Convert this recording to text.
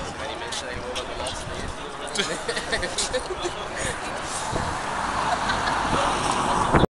Maar die mensen zeggen wel dat de laatste is.